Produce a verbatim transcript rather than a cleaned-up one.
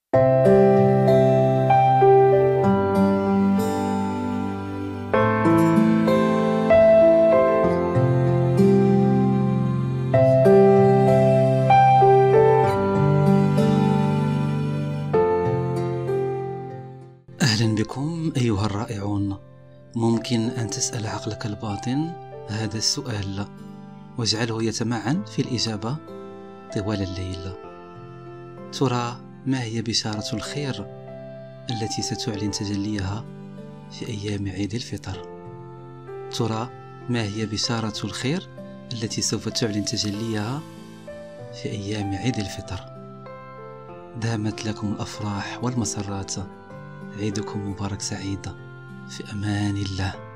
أهلا بكم أيها الرائعون. ممكن أن تسأل عقلك الباطن هذا السؤال واجعله يتمعن في الإجابة طوال الليل. ترى ما هي بشارة الخير التي ستعلن تجليها في أيام عيد الفطر؟ ترى ما هي بشارة الخير التي سوف تعلن تجليها في أيام عيد الفطر؟ دامت لكم الأفراح والمسرات. عيدكم مبارك سعيد، في أمان الله.